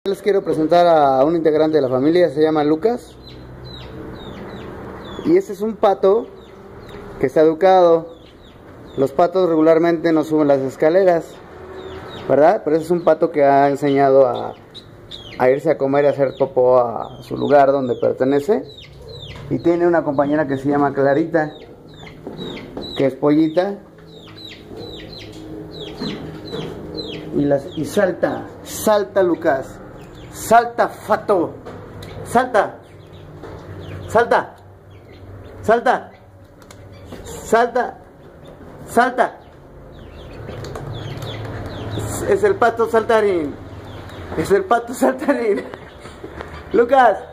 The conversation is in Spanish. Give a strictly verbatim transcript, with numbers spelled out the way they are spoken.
Les quiero presentar a un integrante de la familia, se llama Lucas. Y este es un pato que está educado. Los patos regularmente no suben las escaleras, ¿verdad? Pero ese es un pato que ha enseñado a, a irse a comer y a hacer popó a su lugar donde pertenece. Y tiene una compañera que se llama Clarita, que es pollita. Y, las, y salta, salta Lucas, salta Fato, salta, salta, salta, salta, salta. Es, es el pato saltarín, es el pato saltarín. Lucas.